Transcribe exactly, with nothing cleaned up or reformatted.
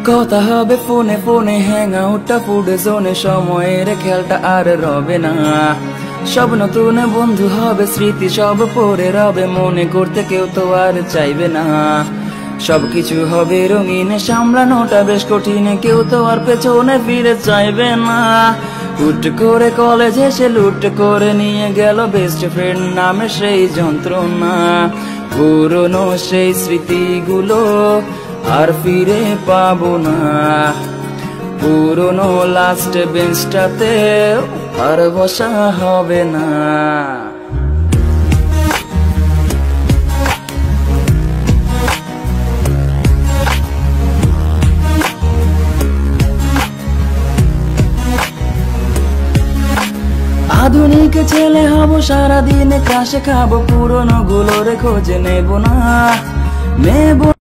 কথা হবে ফোনে ফোনে হ্যাং আউটটা ফুড জোনে, সময়ের খেলটা আর রবে না। সব নতুন বন্ধু হবে, স্মৃতি সব পড়ে রবে, মনে করতে কেউ তো আর চাইবে না। সবকিছু হবে রঙিন, সামলানোটা বেশ কঠিন, কেউ তো আর পেছনে ফিরে চাইবে না। হুট করে কলেজ এসে লুট করে নিয়ে গেল বেস্ট ফ্রেন্ড নামে সেই যন্ত্রণা। পুরনো সেই স্মৃতিগুলো আর ফিরে পাবো না। পুরনো লাস্ট বেঞ্চটাতে আর বসা হবে না। আধুনিক ছেলে হব, সারাদিন ক্রাশে খাবো, পুরনো গুলোর খোঁজে নেব না। নেব